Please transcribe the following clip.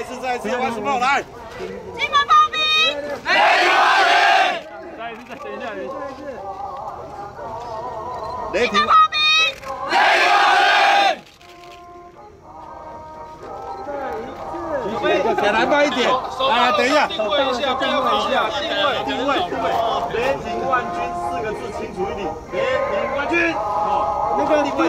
再一次，玩什么？来， 金门炮兵，雷霆炮兵，再一次，等一下，雷霆炮兵，雷霆炮兵， 再来慢一点，来，等一下， 定位一下，定位， 雷霆冠军4个字清楚一点，雷霆冠军，那个。